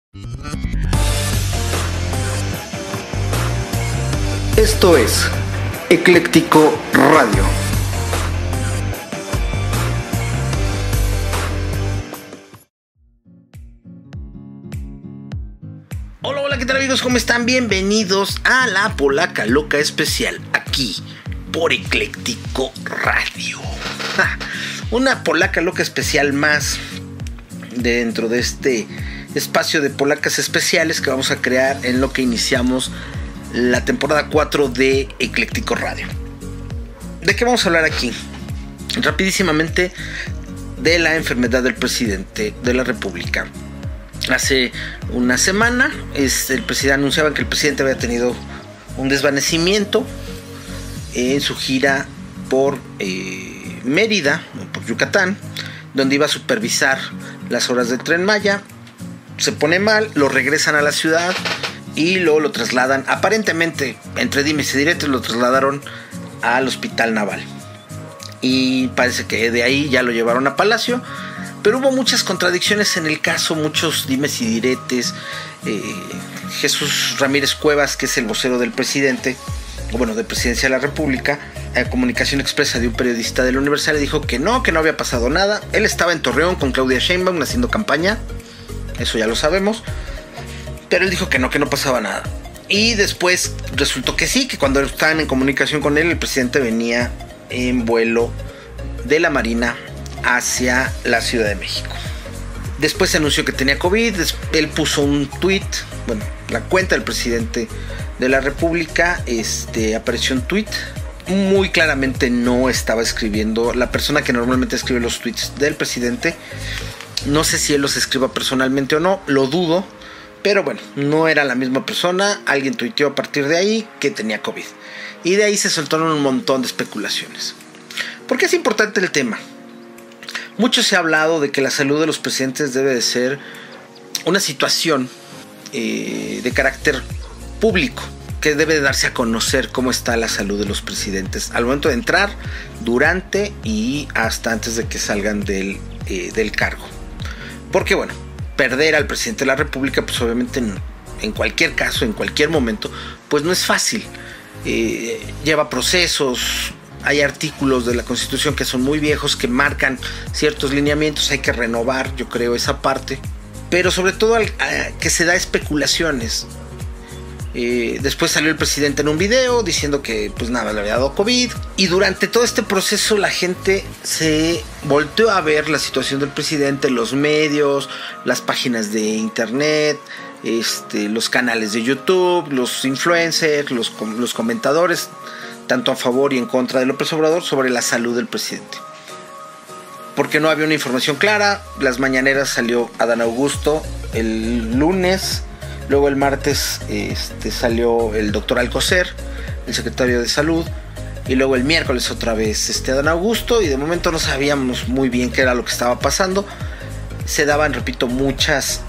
Esto es Ecléctico Radio. Hola, hola, ¿qué tal amigos? ¿Cómo están? Bienvenidos a la Polaca Loca Especial, aquí por Ecléctico Radio. Una Polaca Loca Especial más dentro de este espacio de polacas especiales que vamos a crear en lo que iniciamos la temporada 4 de Ecléctico Radio. ¿De qué vamos a hablar aquí? Rapidísimamente de la enfermedad del presidente de la República. Hace una semana el presidente anunciaba que el presidente había tenido un desvanecimiento en su gira por Mérida, por Yucatán, donde iba a supervisar las obras del Tren Maya. Se pone mal, lo regresan a la ciudad y luego lo trasladan, aparentemente, entre dimes y diretes, lo trasladaron al Hospital Naval. Y parece que de ahí ya lo llevaron a Palacio. Pero hubo muchas contradicciones en el caso, muchos dimes y diretes. Jesús Ramírez Cuevas, que es el vocero del presidente, bueno, de Presidencia de la República, a comunicación expresa de un periodista de la Universal, le dijo que no había pasado nada. Él estaba en Torreón con Claudia Sheinbaum haciendo campaña, eso ya lo sabemos. Pero él dijo que no pasaba nada. Y después resultó que sí, que cuando estaban en comunicación con él, el presidente venía en vuelo de la Marina hacia la Ciudad de México. Después se anunció que tenía COVID. Él puso un tweet, bueno, la cuenta del presidente de la República, apareció un tweet. Muy claramente no estaba escribiendo la persona que normalmente escribe los tweets del presidente. No sé si él los escriba personalmente o no, lo dudo. Pero bueno, no era la misma persona. Alguien tuiteó a partir de ahí que tenía COVID. Y de ahí se soltaron un montón de especulaciones. ¿Por qué es importante el tema? Mucho se ha hablado de que la salud de los presidentes debe de ser una situación de carácter público, que debe de darse a conocer cómo está la salud de los presidentes al momento de entrar, durante y hasta antes de que salgan del cargo. Porque bueno, perder al presidente de la República, pues obviamente en cualquier caso, en cualquier momento, pues no es fácil. Lleva procesos. Hay artículos de la Constitución que son muy viejos, que marcan ciertos lineamientos. Hay que renovar, yo creo, esa parte. Pero sobre todo que se da especulaciones. Después salió el presidente en un video diciendo que pues nada, le había dado COVID. Y durante todo este proceso la gente se volteó a ver la situación del presidente, los medios, las páginas de internet, los canales de YouTube, los influencers, los comentadores, tanto a favor y en contra de López Obrador, sobre la salud del presidente. Porque no había una información clara. Las mañaneras salió Adán Augusto el lunes. Luego el martes salió el doctor Alcocer, el secretario de Salud. Y luego el miércoles otra vez Adán Augusto. Y de momento no sabíamos muy bien qué era lo que estaba pasando. Se daban, repito, muchas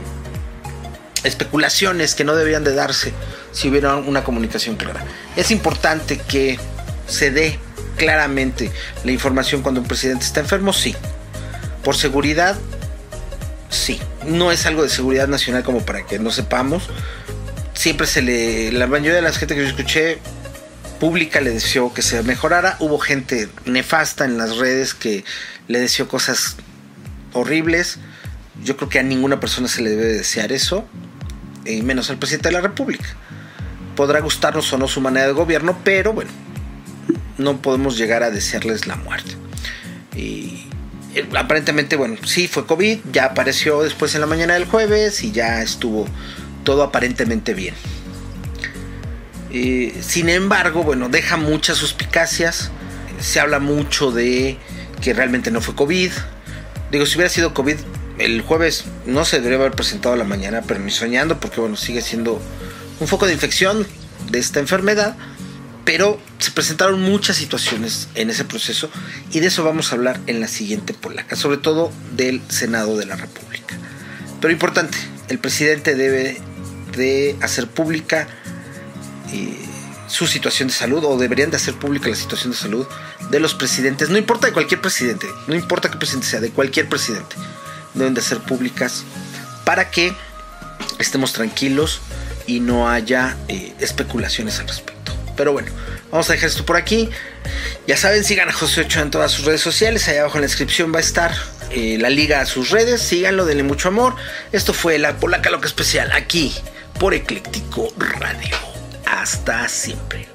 especulaciones que no debían de darse si hubiera una comunicación clara. Es importante que se dé claramente la información cuando un presidente está enfermo, sí. Por seguridad, sí. No es algo de seguridad nacional como para que no sepamos. Siempre la mayoría de la gente que yo escuché pública le deseó que se mejorara. Hubo gente nefasta en las redes que le deseó cosas horribles. Yo creo que a ninguna persona se le debe desear eso, y menos al presidente de la República. Podrá gustarnos o no su manera de gobierno, pero bueno, no podemos llegar a desearles la muerte. Y aparentemente, bueno, sí fue COVID, ya apareció después en la mañana del jueves y ya estuvo todo aparentemente bien. Sin embargo, bueno, deja muchas suspicacias. Se habla mucho de que realmente no fue COVID. Digo, si hubiera sido COVID, el jueves no se debería haber presentado a la mañana, pero ni soñando, porque bueno, sigue siendo un foco de infección de esta enfermedad. Pero se presentaron muchas situaciones en ese proceso y de eso vamos a hablar en la siguiente polaca, sobre todo del Senado de la República. Pero importante, el presidente debe de hacer pública su situación de salud, o deberían de hacer pública la situación de salud de los presidentes, no importa de cualquier presidente, no importa qué presidente sea, de cualquier presidente, deben de ser públicas para que estemos tranquilos y no haya especulaciones al respecto. Pero bueno, vamos a dejar esto por aquí. Ya saben, sigan a José Ochoa en todas sus redes sociales. Allá abajo en la descripción va a estar la liga a sus redes. Síganlo, denle mucho amor. Esto fue la Polaca Loca Especial aquí por Ecléctico Radio. Hasta siempre.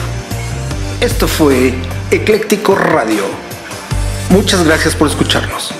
Esto fue Ecléctico Radio. Muchas gracias por escucharnos.